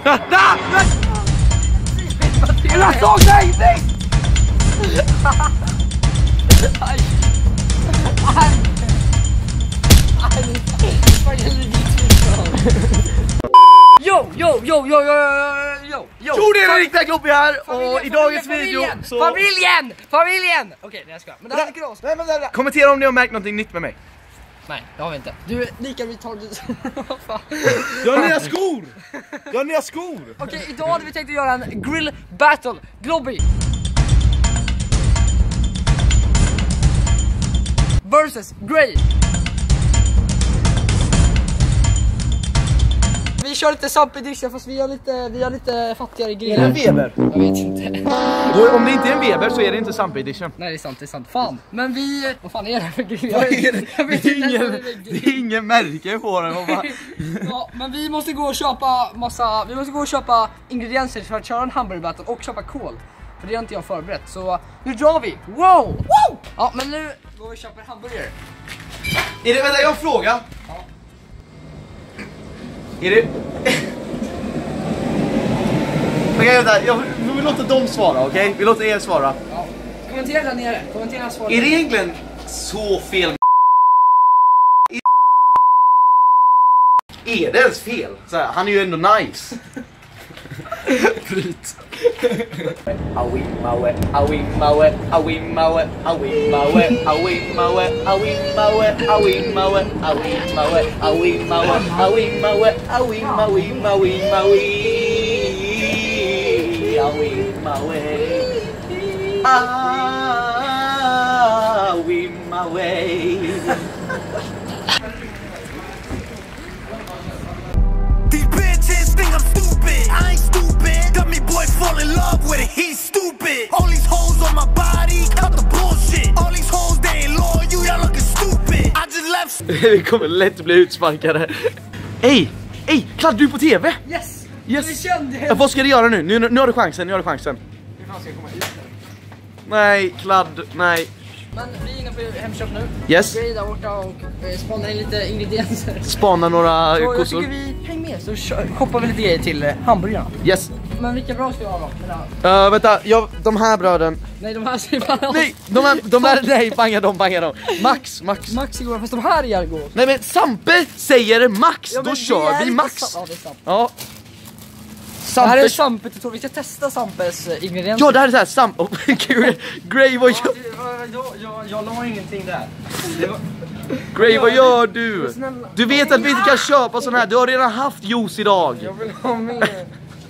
Jag såg dig! Aj! Yo! Jo, det är riktigt Globby här och i dagens video så... Familjen! Okej, jag ska. Men det här är kras. Kommentera om ni har märkt någonting nytt med mig. Nej, det har vi inte. Du är lika retarded som... Jag har nya skor! Okej, idag hade vi tänkt att göra en grill battle. Globby versus Gray. Vi kör lite Samp edition fast vi har lite fattigare grejer. Är det en Weber? Jag vet inte. Och om det inte är en Weber så är det inte Samp edition. Nej, det är sant. Fan. Men vi... Vad fan är det för grill? Det är ingen märke på den. Ja, men vi måste gå och köpa Vi måste gå och köpa ingredienser för att köra en hamburgerbattle och köpa kol. För det har inte jag förberett. Så nu drar vi. Wow! Ja, men nu går vi och köper hamburgare. Är det, vänta, jag har en fråga. Ja. Är det... Okej, vänta, vi vill låta dem svara, okej? Vi låter er svara. Ja. Kommentera där nere. Kommentera svara. Är det egentligen så fel? Är det ens fel? Så här, han är ju ändå nice. Bryt. Awi mawe. These bitches think I'm stupid. I ain't stupid. Got me boy fall in love with it. He's stupid. All these hoes on my body, cut the bullshit. All these hoes they ain't loyal. Y'all looking stupid. I just left. Vi kommer lätt bli utsparkade. Ey, Kladd, du är på TV. Yes. Yes. Vi kände Ja, vad ska du göra nu? Nu har du chansen, Hur fan ska jag komma ut där? Nej, Kladd, nej. Men vi är inne på Hemköp nu. Yes. Vi är där borta och spanar in lite ingredienser. Spana några Så jag kossor. tycker vi häng med så koppar vi lite grejer till hamburgarna. Yes. Men vilka bra ska jag ha då? Vänta, de här bröden. Nej, de här ser bara... Nej, nej, banga dem. Max. Max igår, fast de här är god. Nej, men Sampe säger Max, Ja, då men kör vi Max. Ja, det är sant. Ja. Det här är Sampe. Sampet, jag tror vi ska testa Sampes ingredienser. Ja, det här är så här Sampe. Gray, vad gör Jag la ingenting där. Gray, vad gör du? Du vet att vi inte kan köpa sån här. Du har redan haft juice idag. Jag vill ha mer.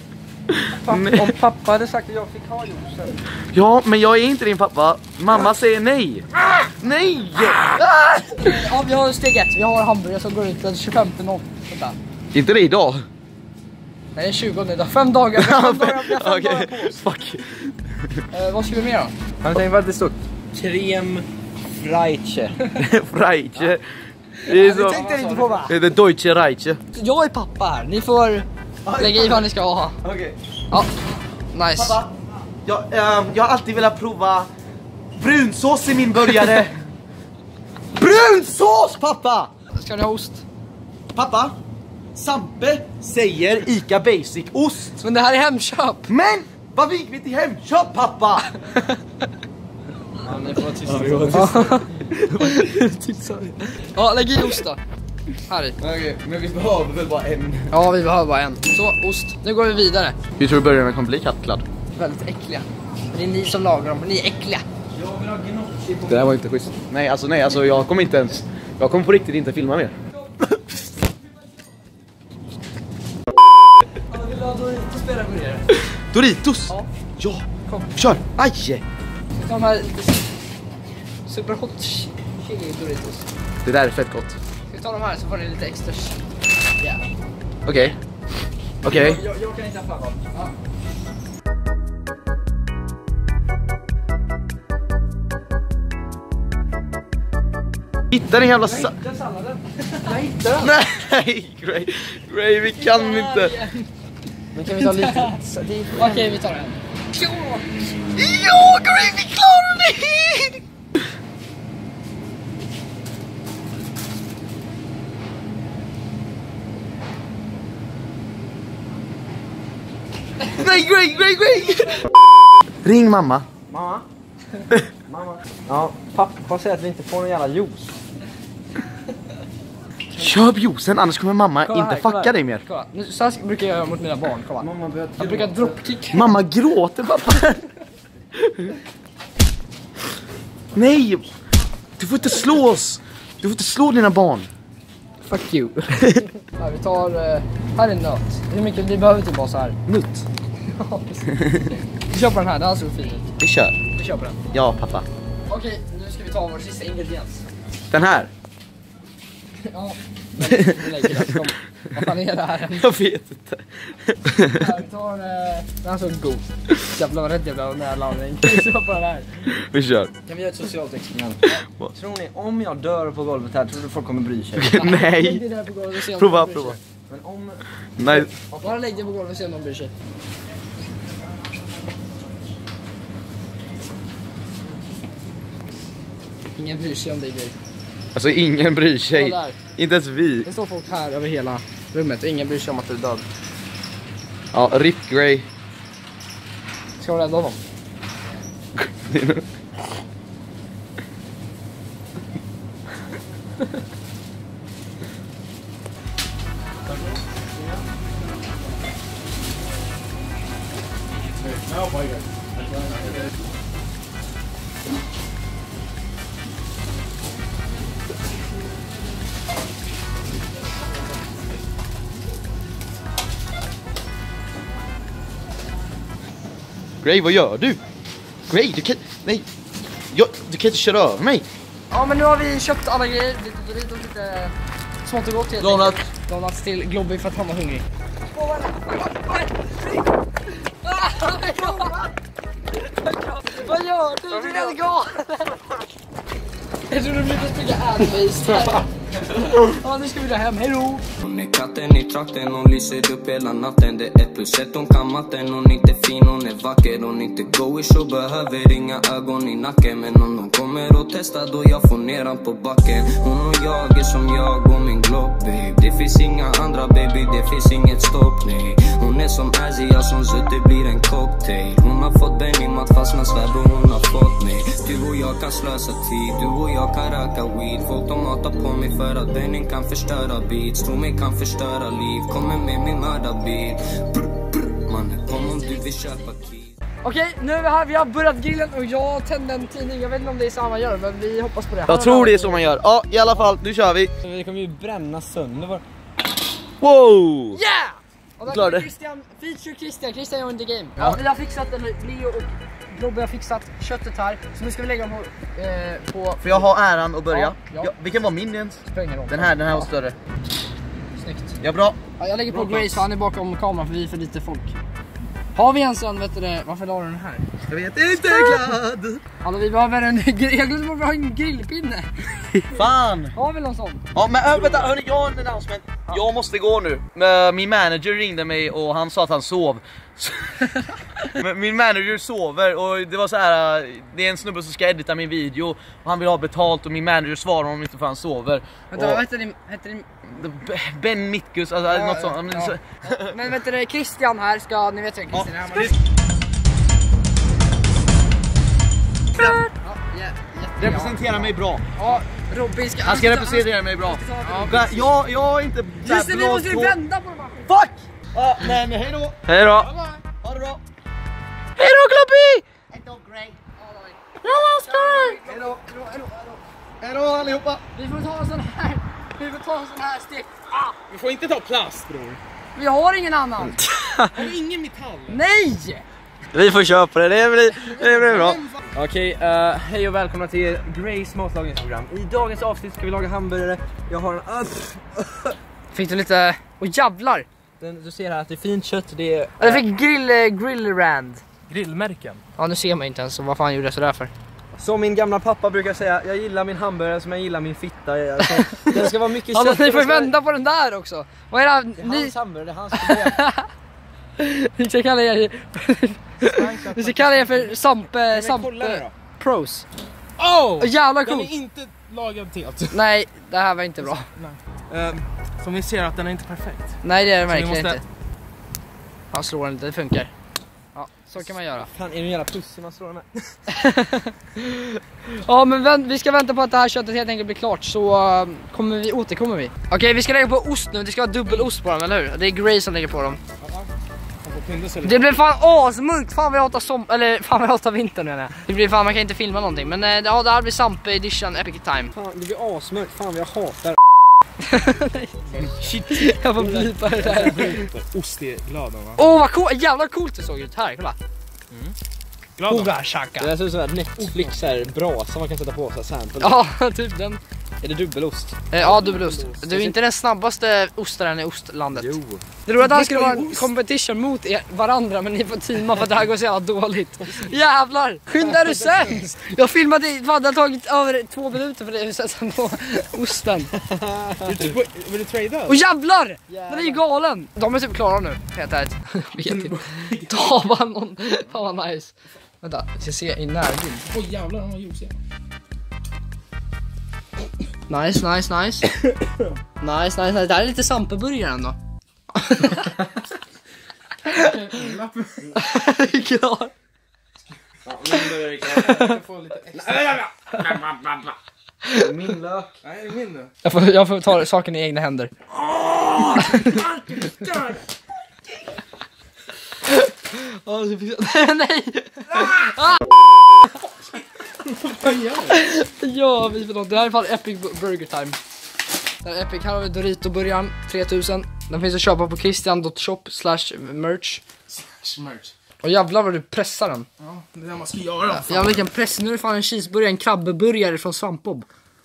Om pappa hade sagt att jag fick ha juicen. Ja, men jag är inte din pappa. Mamma säger nej. Nej! Ja, vi har steg 1. Vi har hamburgare som går ut den 25/0. Inte det idag. Nej, det är 20 idag. 5 dagar. Vi har 5 dagar, Okej, på oss. fuck. Vad ska vi mer då? Han tänkte att det stod krem Freiche. Freiche. Det är så. tänkte jag inte på, va? Det är Deutsche Reiche. Jag är pappa här. Ni får lägga i vad ni ska ha. Okej. Ja, nice. Pappa, jag har alltid velat prova brunsås i min burgare. Brunsås, pappa! Ska ni ha ost? Pappa, Sampe säger Ica Basic ost. Men det här är Hemköp. Men vad gick vi till Hemköp, pappa? Ja, ni får vara tysta. Ja, lägg i ost då. Här i. Okej, men vi behöver väl bara en. Ja, vi behöver bara en. Så, ost. Nu går vi vidare. Hur tror du burgarna kommer bli, Kladd? Väldigt äckliga. Det är ni som lagar dem, ni är äckliga. Det där var inte schysst. Nej, alltså jag kommer inte ens. Jag kommer på riktigt inte filma mer. Vill du ha Doritos burgare? Doritos? Ja. Ja, Kom. kör. Aj! De här lite super hot chili Doritos. Det där är fett gott. Ska vi ta de här så får ni lite extra. Ja. Okej. Jag kan inte ha fram dem. Ja. Hitta den jävla Den salladen. Jag hittade den. Nej, Gray, vi kan inte. Men kan vi ta lite? Okej, vi tar den. Ja, Gray, vi klarar det! Gray! Ring mamma. Mamma? Mamma? Ja, pappa säger att vi inte får någon jävla juice. Köp juicen, annars kommer mamma inte fucka dig mer. Kolla. Nu, så här brukar jag göra mot mina barn. Kolla. Mamma Jag brukar dropkicka. Mamma gråter, pappa. Nej! Du får inte slå oss. Du får inte slå dina barn. Fuck you. Ja, vi tar... här är en nöt. Hur mycket? Vi behöver typ bara så här. Nutt. Vi köper den här, den här såg fin ut. Vi kör. Vi köper den. Ja, pappa. Okej, nu ska vi ta vår sista ingrediens. Den här. Ja. Vi lägger den. Kom. Vad fan är det här? Jag vet inte. Ja, vi tar... den här såg god. Jävlar vad rätt jag blev när jag la den. Vi köper den här. Vi kör. Kan vi göra ett socialt experiment? Tror ni, om jag dör på golvet här, tror du folk kommer bry sig? Nej. Lägg det där på golvet och se om Prova, de bryr prova. sig. Men om... Nej. Bara lägg det på golvet och se om de bryr sig. Ingen bryr sig om dig, Gray. Alltså ingen bryr sig. Ja, där. Inte ens vi. Det står folk här över hela rummet och ingen bryr sig om att du är död. Ja, RIP Gray. Ska du rädda honom? Gray, vad gör du? Gray, du kan... Nej. Du kan inte köra över mig. Ja, men nu har vi köpt alla grejer. Lite smått och gott helt Donuts. enkelt. Donuts till Globby för att han var hungrig. Vad gör du? Du är helt galen! Jag tror du brukar spela Adbase. Ja, nu ska vi gå hem. Hej då! Hon är katten i trakten, hon lyser upp hela natten. Det är 1+1, hon kan matten. Hon är inte fin, hon är vacker. Hon är inte goish och behöver inga ögon i nacken. Men om hon kommer och testar då jag får ner han på backen. Hon och jag är som jag och min glob, babe. Det finns inga andra, baby, det finns inget stopp, nej. Hon är som Azia, som sött, det blir en cocktail. Hon har fått Benny Matt fast när svärbror hon har fått mig. Du och jag kan slösa tid, du och jag kan röka weed. Folk de hatar på mig för att Benny kan förstöra beats. Tro mig kan förstöra liv, kommer med min mördarbil. Mannen, kom om du vill köpa keys. Okej, nu är vi här, vi har börjat grillen och jag tände en tidning. Jag vet inte om det är samma gör, men vi hoppas på det. Jag tror det är så man gör. Ja, i alla fall, nu kör vi. Vi kommer ju bränna sönder vår... Wow! Yeah! Och där Klar kommer det. Christian, feature Christian on the game. Ja, vi har fixat, eller Leo och Robby har fixat köttet här. Så nu ska vi lägga dem på... Får jag ha äran att börja? Ja. Vilken var min ens? Spelar ingen roll. Den här var större. Snyggt. Ja, bra. Ja, jag lägger på Grace för han är bakom kameran för vi är för lite folk. Har vi en sån, vet du det? Varför la du den här? Jag vet inte, glad. Alltså vi behöver en jag glömde att vi har en grillpinne. Fan. Har vi någon sån? Ja, men vänta, hörni, jag har en announcement. Jag måste gå nu. Min manager ringde mig och han sa att han sov. Men min manager sover och det var så här. Det är en snubbe som ska edita min video och han vill ha betalt och min manager svarar om inte för han sover. Vänta, vad heter din... Ben Mitkus, alltså något sånt. Ja. Men vet du, Christian här ska, ni vet vem Christian är här. Representera mig bra. Ja, Robby ska... Han ska representera mig bra. Jag är inte just det, vi måste ju vända på de här. Fuck! Ja, men hej då. Hej då! Ha det bra. Hej då, Globby! Hej då, Gray. Hej då. Hej då allihopa. Vi får ta en sån här. Vi får ta en sån här stick. Vi får inte ta plast, bror. Vi har ingen annan. Har ingen metall? Nej! Vi får köpa det, det blir bra. Okej, hej och välkomna till Grays matlagningsprogram. I dagens avsnitt ska vi laga hamburgare. Jag har en... Fick du lite... Åh jävlar! Du ser här att det är fint kött, det är... Jag fick grillrand. grillmärken. Ja, nu ser man inte ens så vad fan gjorde jag sådär för. Som min gamla pappa brukar säga, jag gillar min hamburgare som jag gillar min fitta. Alltså, det ska vara mycket Ja, kött. ni får vända på den där också. Vad är det här? Det är Ni... hans hamburgare, det är hans problem. Vi ska kalla er... Vi ska kalla er för Sampe Pros. Oh! Jävla Den är coolt. inte lagad helt. Nej, det här var inte bra. Som vi ser att den är inte perfekt. Nej, det är det Så vi verkligen måste- inte. Han slår den inte, det funkar. Så kan man göra. Fan, är det en jävla pussy man slår med? Ja, men vi ska vänta på att det här köttet helt enkelt blir klart, så återkommer vi. Okej, vi ska lägga på ost nu. Det ska vara dubbelost på dem, eller hur? Det är Grey som lägger på dem. Det blir fan asmörkt. Fan vad jag hatar vintern, menar jag. Det blir fan, man kan inte filma någonting. Men ja, det här blir Sampe edition Epic Time. Fan, det blir asmörkt. Fan vad jag hatar. Shit, jag får blipa det där. Ost är glad, va? Åh, vad cool. Jävla coolt det såg ut här, kolla. Glad. Det är så såhär Netflix här, brasa man kan sätta på sig sample. Ja, typ den. Är det dubbelost? Ja, dubbelost. Du är inte den snabbaste ostaren i ostlandet. Jo. Det tror att det här skulle vara en competition mot varandra, men ni får teama för att det här går så jävla dåligt. Jävlar! Skynda dig sen! Jag filmade, fan, det har tagit över 2 minuter för dig att sätta på osten. Vill du trada? Och jävlar! Den är ju galen! De är typ klara nu, helt ärligt. Vet inte. Ta bara någon. Fan vad nice. Vänta, jag ska se i närbild. Åh jävlar, de var juiciga. Nice. Nice. Det här är lite Sampeburgaren då. Klar. Min lök. Nej, det är min nu. Jag får ta saken i egna händer. Nej! Ja, vi förlåt. Det här är i alla fall Epic Burger Time. Det här är Epic. Här har vi Dorito-burgaren 3000. Den finns att köpa på christian.shop/merch. Och jävlar vad du pressar den. Ja, det är det man ska göra. Ja, vilken press. Nu är det fan en cheeseburgare, en krabbeburgare från Svampbob.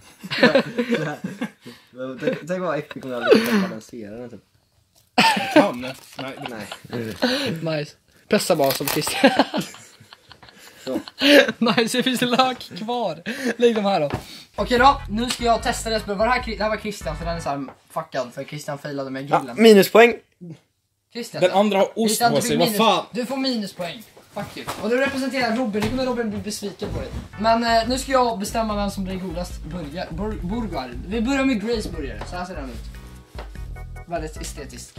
Tänk vad Epic om jag hade lyckats balansera den typ. Kan? Nej. Nice. Pressa bara som Christian. Nice, det finns lök kvar. Lägg dem här då. Okej då, nu ska jag testa det. Det här var Christian, för den är så här fuckad. För Christian failade med grillen. Minuspoäng. Christian, Den andra har ost Christian, på du sig, fick vad fan? Du får minuspoäng. Fuck you. Och du representerar Robin, nu kommer Robin bli besviken på dig. Men nu ska jag bestämma vem som blir godast burgare. Vi börjar med Grace burgare, så här ser den ut. Väldigt estetisk.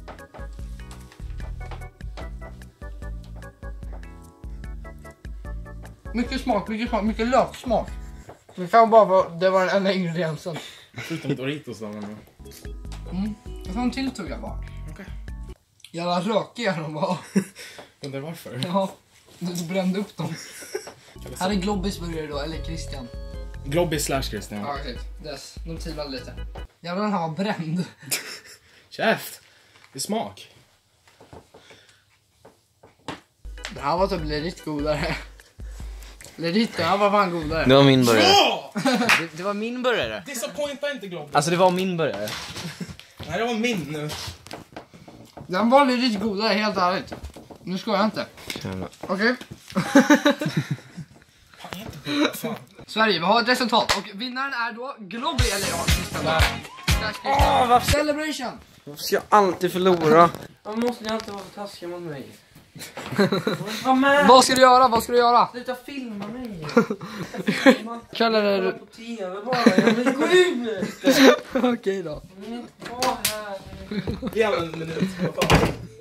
Mycket smak, mycket löksmak. Det kan bara vara, det var den enda ingrediensen. Förutom Doritos då, men... Jag tar en till tugga bara. Okej. Jävla rökiga de var. Undrar varför? Ja, du brände upp dem. Här är Globbis burgare då, eller Christian. Globbis / Christian. Ja, exakt. Yes, de teamade lite. Jävlar, den här var bränd. Käft! Det är smak. Det här var typ lite godare. Det här var fan godare. Det var min burgare. Ja! Det var min burgare. Disappointa inte Globbis. Alltså det var min burgare. Nej, det var min nu. Den var lite godare, helt ärligt. Nu ska jag inte. Okej. Fan. Sverige, vi har ett resultat. Och vinnaren är då Globby, eller ja, Christian. Celebration! Varför ska jag alltid förlora? Man måste ju alltid vara taskig mot mig. Vad ska du göra? Sluta filma mig. Kallar Jag det... på TV bara. Jag vill gå ut nu. Okej då. Jag vill inte vara här. Ge en minut.